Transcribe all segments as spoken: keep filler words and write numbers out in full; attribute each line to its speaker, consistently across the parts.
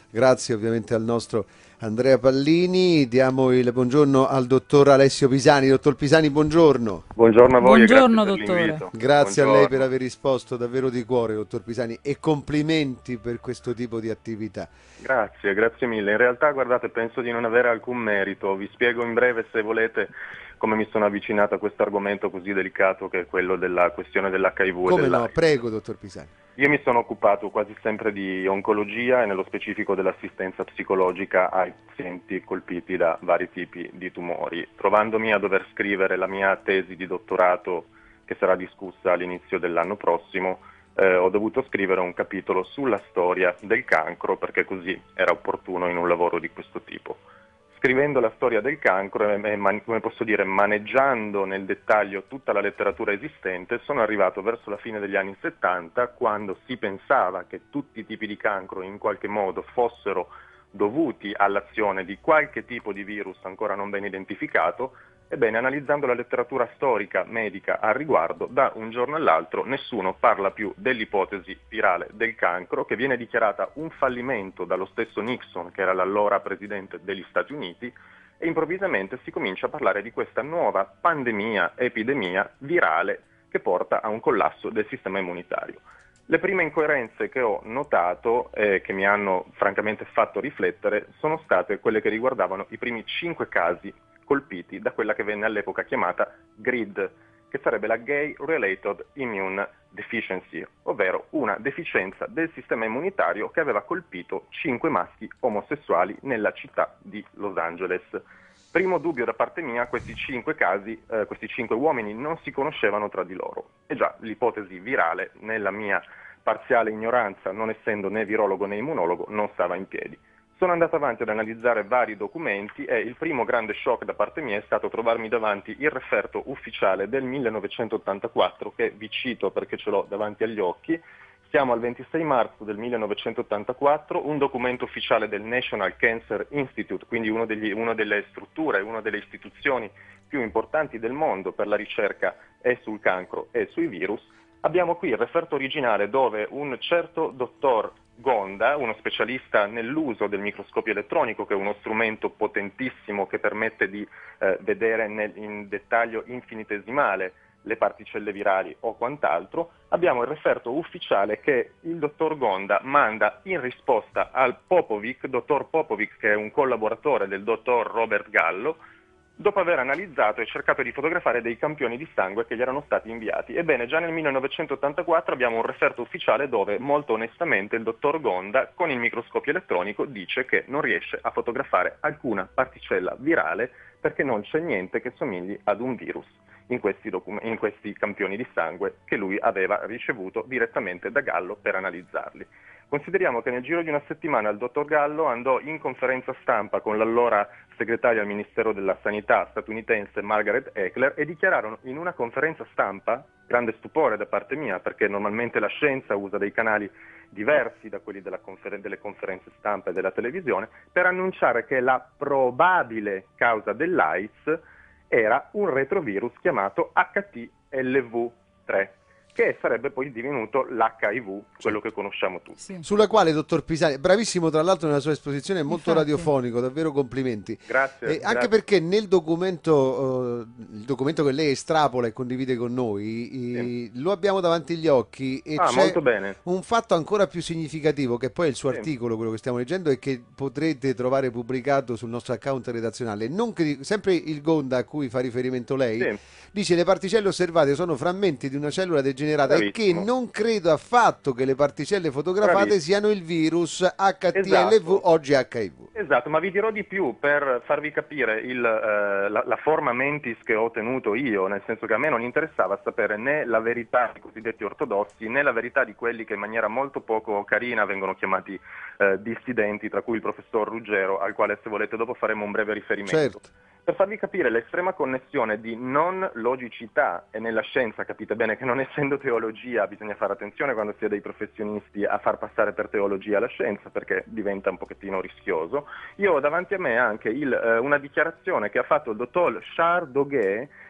Speaker 1: Grazie ovviamente al nostro Andrea Pallini. Diamo il buongiorno al dottor Alessio Pisani. Dottor Pisani, buongiorno.
Speaker 2: Buongiorno a voi e grazie
Speaker 3: Buongiorno
Speaker 2: per
Speaker 3: dottore.
Speaker 2: l'invito.
Speaker 1: Grazie a lei per
Speaker 2: Buongiorno.
Speaker 1: aver risposto davvero di cuore, dottor Pisani, e complimenti per questo tipo di attività.
Speaker 2: Grazie, grazie mille. In realtà, guardate, penso di non avere alcun merito. Vi spiego in breve, se volete, come mi sono avvicinato a questo argomento così delicato che è quello della questione dell'H I V e
Speaker 1: Come no?
Speaker 2: dell'AIDS.
Speaker 1: Prego, dottor Pisani.
Speaker 2: Io mi sono occupato quasi sempre di oncologia e nello specifico dell'assistenza psicologica ai pazienti colpiti da vari tipi di tumori, trovandomi a dover scrivere la mia tesi di dottorato che sarà discussa all'inizio dell'anno prossimo. Eh, ho dovuto scrivere un capitolo sulla storia del cancro perché così era opportuno in un lavoro di questo tipo. Scrivendo la storia del cancro e, e come posso dire, maneggiando nel dettaglio tutta la letteratura esistente, sono arrivato verso la fine degli anni settanta, quando si pensava che tutti i tipi di cancro in qualche modo fossero dovuti all'azione di qualche tipo di virus ancora non ben identificato. Ebbene, analizzando la letteratura storica medica al riguardo, da un giorno all'altro nessuno parla più dell'ipotesi virale del cancro, che viene dichiarata un fallimento dallo stesso Nixon, che era l'allora presidente degli Stati Uniti, e improvvisamente si comincia a parlare di questa nuova pandemia, epidemia virale che porta a un collasso del sistema immunitario. Le prime incoerenze che ho notato e eh, che mi hanno francamente fatto riflettere sono state quelle che riguardavano i primi cinque casi colpiti da quella che venne all'epoca chiamata GRID, che sarebbe la Gay Related Immune Deficiency, ovvero una deficienza del sistema immunitario che aveva colpito cinque maschi omosessuali nella città di Los Angeles. Primo dubbio da parte mia, questi cinque casi, eh, questi cinque uomini non si conoscevano tra di loro. E già l'ipotesi virale, nella mia parziale ignoranza, non essendo né virologo né immunologo, non stava in piedi. Sono andato avanti ad analizzare vari documenti e il primo grande shock da parte mia è stato trovarmi davanti il referto ufficiale del millenovecentottantaquattro, che vi cito perché ce l'ho davanti agli occhi. Siamo al ventisei marzo del millenovecentottantaquattro, un documento ufficiale del National Cancer Institute, quindi uno degli, una delle strutture, una delle istituzioni più importanti del mondo per la ricerca e sul cancro e sui virus. Abbiamo qui il referto originale dove un certo dottor Gonda, uno specialista nell'uso del microscopio elettronico, che è uno strumento potentissimo che permette di eh, vedere nel, in dettaglio infinitesimale le particelle virali o quant'altro, abbiamo il referto ufficiale che il dottor Gonda manda in risposta al Popovic, dottor Popovic, che è un collaboratore del dottor Robert Gallo, dopo aver analizzato e cercato di fotografare dei campioni di sangue che gli erano stati inviati. Ebbene, già nel millenovecentottantaquattro abbiamo un referto ufficiale dove, molto onestamente, il dottor Gonda, con il microscopio elettronico, dice che non riesce a fotografare alcuna particella virale perché non c'è niente che somigli ad un virus in questi, docu- in questi campioni di sangue che lui aveva ricevuto direttamente da Gallo per analizzarli. Consideriamo che nel giro di una settimana il dottor Gallo andò in conferenza stampa con l'allora segretaria al Ministero della Sanità statunitense Margaret Eckler e dichiararono in una conferenza stampa, grande stupore da parte mia perché normalmente la scienza usa dei canali diversi da quelli della confer- delle conferenze stampa e della televisione, per annunciare che la probabile causa dell'AIDS era un retrovirus chiamato H T L V tre. Che sarebbe poi divenuto l'H I V, quello che conosciamo tutti.
Speaker 3: Sì,
Speaker 1: Sulla quale, dottor Pisani, bravissimo tra l'altro nella sua esposizione, è molto
Speaker 3: infatti.
Speaker 1: radiofonico, davvero complimenti.
Speaker 2: Grazie,
Speaker 1: E anche
Speaker 2: grazie.
Speaker 1: perché nel documento, eh, il documento che lei estrapola e condivide con
Speaker 2: Sì.
Speaker 1: noi, i- lo abbiamo davanti agli occhi e
Speaker 2: Ah,
Speaker 1: c'è
Speaker 2: molto bene.
Speaker 1: un fatto ancora più significativo, che poi è il suo
Speaker 2: Sì,
Speaker 1: articolo, quello che stiamo leggendo, e che potrete trovare pubblicato sul nostro account redazionale. Non che- sempre il Gonda a cui fa riferimento lei,
Speaker 2: sì,
Speaker 1: dice le particelle osservate sono frammenti di una cellula degenerata e che
Speaker 2: bravissimo,
Speaker 1: non credo affatto che le particelle fotografate
Speaker 2: bravissimo.
Speaker 1: siano il virus H T L V,
Speaker 2: Esatto.
Speaker 1: oggi H I V.
Speaker 2: Esatto, ma vi dirò di più per farvi capire il, eh, la, la forma mentis che ho ottenuto io, nel senso che a me non interessava sapere né la verità dei cosiddetti ortodossi né la verità di quelli che in maniera molto poco carina vengono chiamati eh, dissidenti, tra cui il professor Ruggero, al quale se volete dopo faremo un breve riferimento.
Speaker 1: Certo.
Speaker 2: Per farvi capire l'estrema connessione di non logicità, e nella scienza capite bene che non essendo teologia bisogna fare attenzione quando si è dei professionisti a far passare per teologia la scienza perché diventa un pochettino rischioso. Io ho davanti a me anche il, eh, una dichiarazione che ha fatto il dottor Charles Doguet,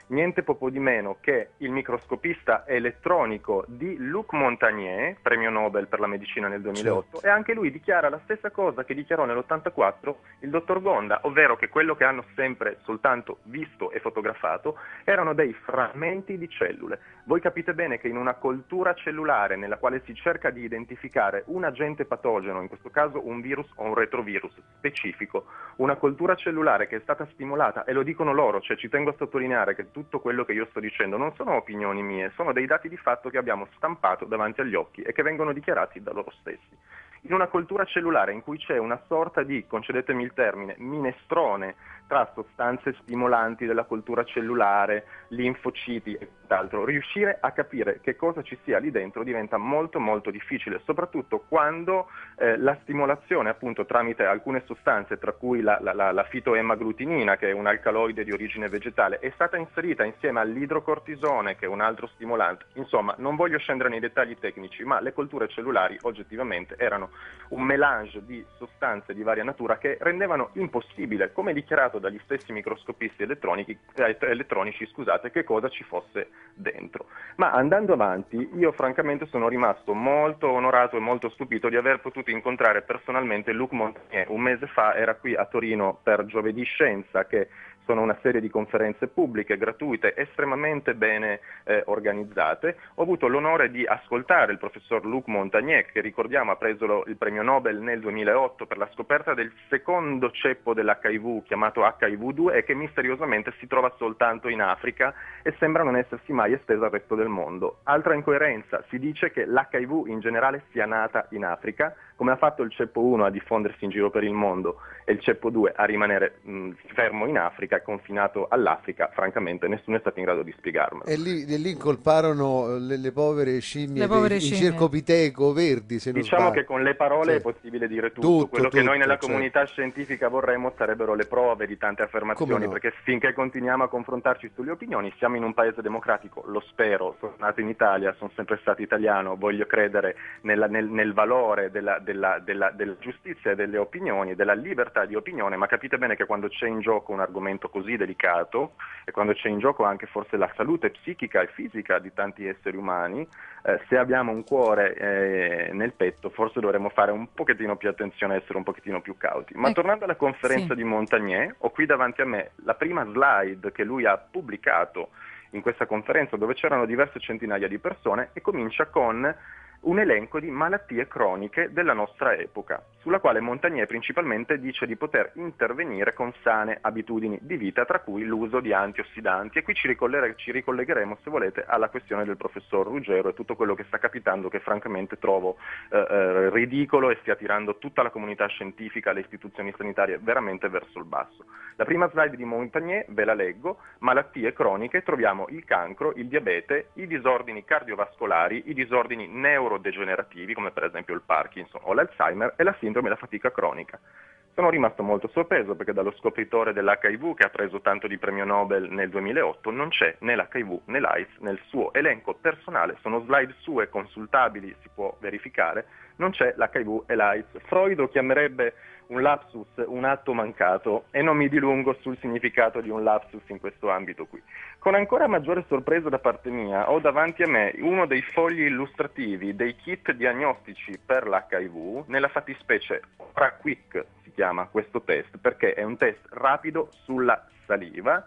Speaker 2: niente poco di meno che il microscopista elettronico di Luc Montagnier, premio Nobel per la medicina nel duemilaotto, certo. E anche lui dichiara la stessa cosa che dichiarò nell'ottantaquattro il dottor Gonda, ovvero che quello che hanno sempre soltanto visto e fotografato erano dei frammenti di cellule. Voi capite bene che in una coltura cellulare nella quale si cerca di identificare un agente patogeno, in questo caso un virus o un retrovirus specifico, una coltura cellulare che è stata stimolata, e lo dicono loro, cioè ci tengo a sottolineare che tutto quello che io sto dicendo non sono opinioni mie, sono dei dati di fatto che abbiamo stampato davanti agli occhi e che vengono dichiarati da loro stessi. In una coltura cellulare in cui c'è una sorta di, concedetemi il termine, minestrone tra sostanze stimolanti della coltura cellulare, linfociti e quant'altro, riuscire a capire che cosa ci sia lì dentro diventa molto molto difficile, soprattutto quando eh, la stimolazione appunto tramite alcune sostanze, tra cui la, la, la, la fitoemaglutinina, che è un alcaloide di origine vegetale, è stata inserita insieme all'idrocortisone, che è un altro stimolante. Insomma, non voglio scendere nei dettagli tecnici, ma le colture cellulari oggettivamente erano un mélange di sostanze di varia natura che rendevano impossibile, come dichiarato dagli stessi microscopisti elettronici, eh, elettronici scusate, che cosa ci fosse dentro. Ma andando avanti, io francamente sono rimasto molto onorato e molto stupito di aver potuto incontrare personalmente Luc Montagnier. Un mese fa era qui a Torino per Giovedì Scienza, che sono una serie di conferenze pubbliche, gratuite, estremamente bene eh, organizzate. Ho avuto l'onore di ascoltare il professor Luc Montagnier, che ricordiamo ha preso lo, il premio Nobel nel duemilaotto per la scoperta del secondo ceppo dell'H I V chiamato H I V due e che misteriosamente si trova soltanto in Africa e sembra non essersi mai estesa al resto del mondo. Altra incoerenza, si dice che l'H I V in generale sia nata in Africa, come ha fatto il ceppo uno a diffondersi in giro per il mondo e il ceppo due a rimanere mh, fermo in Africa, confinato all'Africa, francamente nessuno è stato in grado di spiegarmelo.
Speaker 1: E lì, e lì incolparono le, le povere scimmie,
Speaker 3: le povere
Speaker 1: dei,
Speaker 3: scimmie.
Speaker 1: in Cercopiteco verdi, se non
Speaker 2: Diciamo
Speaker 1: sbaglio.
Speaker 2: che con le parole
Speaker 1: Sì.
Speaker 2: è possibile dire tutto,
Speaker 1: Tutto,
Speaker 2: quello
Speaker 1: tutto,
Speaker 2: che noi nella
Speaker 1: certo.
Speaker 2: comunità scientifica vorremmo sarebbero le prove di tante affermazioni,
Speaker 1: no?
Speaker 2: Perché finché continuiamo a confrontarci sulle opinioni siamo in un paese democratico, lo spero, sono nato in Italia, sono sempre stato italiano, voglio credere nella, nel, nel valore della, della, della, della giustizia e delle opinioni, della libertà di opinione, ma capite bene che quando c'è in gioco un argomento così delicato e quando c'è in gioco anche forse la salute psichica e fisica di tanti esseri umani, eh, se abbiamo un cuore eh, nel petto forse dovremmo fare un pochettino più attenzione, essere un pochettino più cauti. Ma
Speaker 3: eh,
Speaker 2: tornando alla conferenza
Speaker 3: sì.
Speaker 2: di Montagnier, ho qui davanti a me la prima slide che lui ha pubblicato in questa conferenza, dove c'erano diverse centinaia di persone, e comincia con un elenco di malattie croniche della nostra epoca, sulla quale Montagnier principalmente dice di poter intervenire con sane abitudini di vita, tra cui l'uso di antiossidanti. E qui ci, ricolleghe- ci ricollegheremo, se volete, alla questione del professor Ruggero e tutto quello che sta capitando, che francamente trovo eh, eh, ridicolo e stia tirando tutta la comunità scientifica, le istituzioni sanitarie veramente verso il basso. La prima slide di Montagnier, ve la leggo: malattie croniche, troviamo il cancro, il diabete, i disordini cardiovascolari, i disordini neurodegenerativi come per esempio il Parkinson o l'Alzheimer e la sindrome della fatica cronica. Sono rimasto molto sorpreso perché dallo scopritore dell'H I V, che ha preso tanto di premio Nobel nel duemilaotto, non c'è né l'H I V né l'AIDS nel suo elenco personale, sono slide sue consultabili, si può verificare, non c'è l'H I V e l'AIDS. Freud lo chiamerebbe un lapsus, un atto mancato, e non mi dilungo sul significato di un lapsus in questo ambito qui. Con ancora maggiore sorpresa da parte mia, ho davanti a me uno dei fogli illustrativi dei kit diagnostici per l'H I V, nella fattispecie OraQuick si chiama questo test, perché è un test rapido sulla saliva.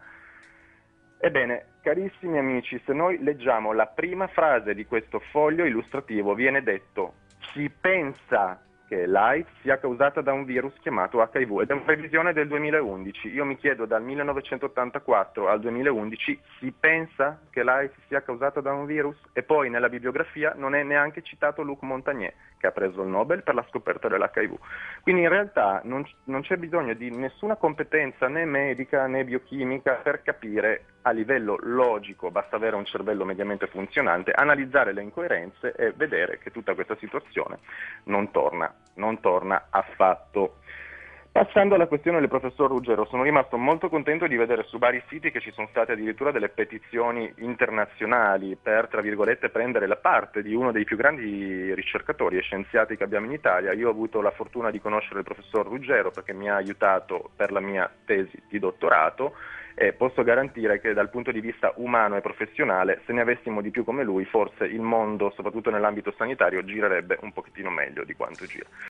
Speaker 2: Ebbene, carissimi amici, se noi leggiamo la prima frase di questo foglio illustrativo, viene detto: si pensa che l'AIDS sia causata da un virus chiamato H I V, ed è una previsione del duemilaundici. Io mi chiedo, dal millenovecentottantaquattro al duemilaundici si pensa che l'AIDS sia causata da un virus? E poi nella bibliografia non è neanche citato Luc Montagnier, che ha preso il Nobel per la scoperta dell'H I V. Quindi in realtà non, non c'è bisogno di nessuna competenza né medica né biochimica per capire a livello logico, basta avere un cervello mediamente funzionante, analizzare le incoerenze e vedere che tutta questa situazione non torna, non torna affatto. Passando alla questione del professor Ruggero, sono rimasto molto contento di vedere su vari siti che ci sono state addirittura delle petizioni internazionali per, tra virgolette, prendere la parte di uno dei più grandi ricercatori e scienziati che abbiamo in Italia. Io ho avuto la fortuna di conoscere il professor Ruggero perché mi ha aiutato per la mia tesi di dottorato e posso garantire che dal punto di vista umano e professionale, se ne avessimo di più come lui, forse il mondo, soprattutto nell'ambito sanitario, girerebbe un pochettino meglio di quanto gira.